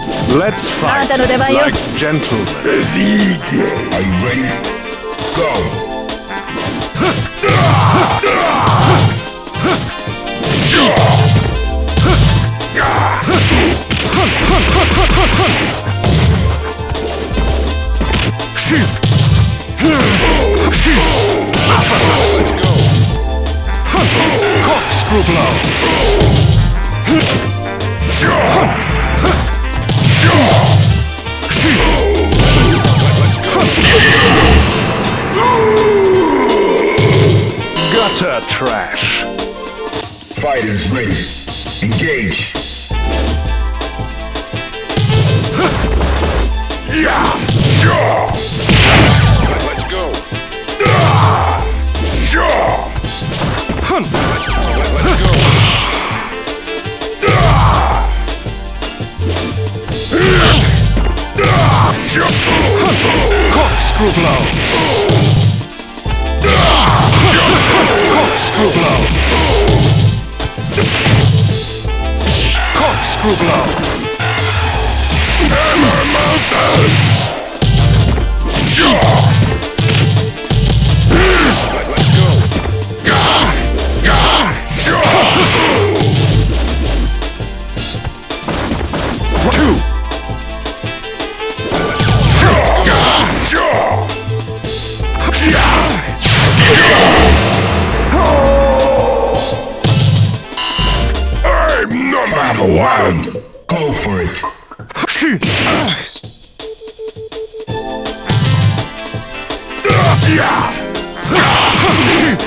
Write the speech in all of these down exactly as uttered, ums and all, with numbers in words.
Let's fight like gentlemen. Are you ready? Go! Shoot! Shoot! Let's go! Corkscrew blow! Gutter trash! Fighters ready. Engage! Yeah! Let's go! Let's go! Corkscrew blow! Corkscrew blow! Corkscrew blow! Hammer Mountain! Let's go! Two! I'm number one! Go for it! Shoot! Yeah! Shoot!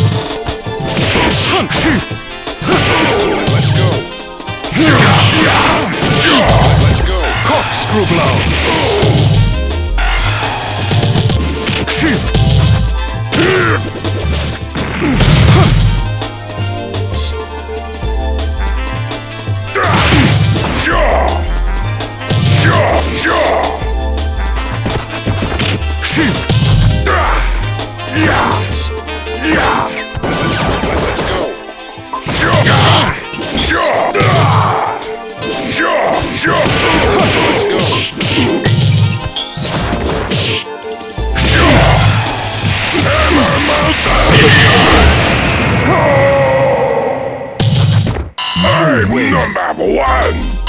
Shoot! Let's go! Let's go! Corkscrew blow! Shoot! Shoot! Yeah! Yeah! Let's go! Hammer Mountain! I'm number one!